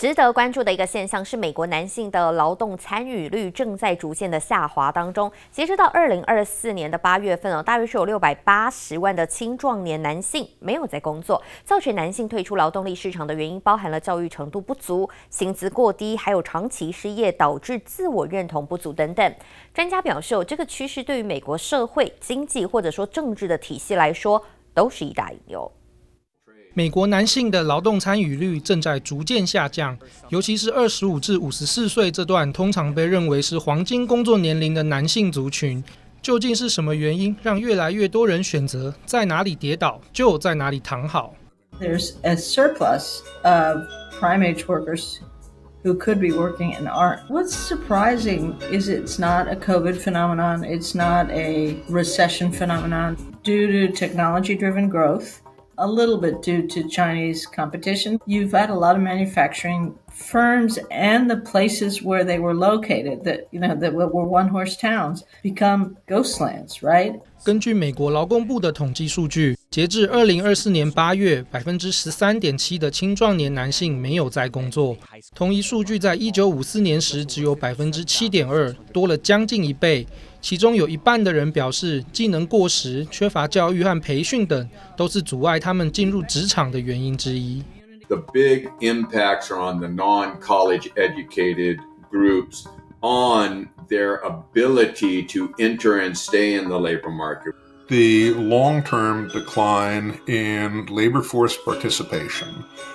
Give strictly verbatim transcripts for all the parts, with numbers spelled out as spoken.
值得关注的一个现象是，美国男性的劳动参与率正在逐渐的下滑当中。截止到二零二四年的八月份哦，大约是有六百八十万的青壮年男性没有在工作。造成男性退出劳动力市场的原因包含了教育程度不足、薪资过低，还有长期失业导致自我认同不足等等。专家表示，这个趋势对于美国社会、经济或者说政治的体系来说，都是一大隐忧。 美国男性的劳动参与率正在逐渐下降，尤其是二十五至五十四岁这段通常被认为是黄金工作年龄的男性族群。究竟是什么原因让越来越多人选择在哪里跌倒就在哪里躺好？ There's a surplus of prime age workers who could be working and aren't. What's surprising is it's not a COVID phenomenon, it's not a recession phenomenon. Due to technology-driven growth, a little bit due to Chinese competition, you've had a lot of manufacturing firms and the places where they were located that, you know, that were one-horse towns become ghost lands, right? 根据美国劳工部的统计数据，截至二零二四年八月，百分之十三点七的青壮年男性没有在工作。同一数据在一九五四年时只有百分之七点二，多了将近一倍。其中有一半的人表示，技能过时、缺乏教育和培训等，都是阻碍他们进入职场的原因之一。 The big impacts are on the non-college educated groups on their ability to enter and stay in the labor market. The long-term decline in labor force participation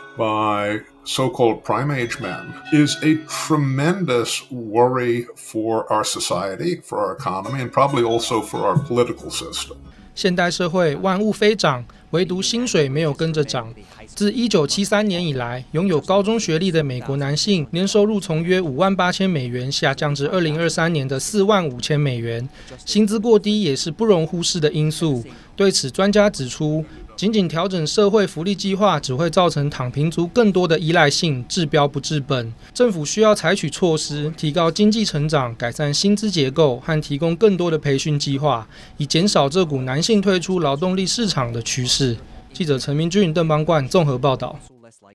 by so-called prime age men is a tremendous worry for our society, for our economy, and probably also for our political system. 现代社会万物飞涨，唯独薪水没有跟着涨。自一九七三年以来，拥有高中学历的美国男性年收入从约五万八千美元下降至二零二三年的四万五千美元，薪资过低也是不容忽视的因素。对此，专家指出，仅仅调整社会福利计划只会造成躺平族更多的依赖性，治标不治本。政府需要采取措施，提高经济成长，改善薪资结构和提供更多的培训计划，以减少这股男性退出劳动力市场的趋势。记者陈明俊、邓邦冠综合报道。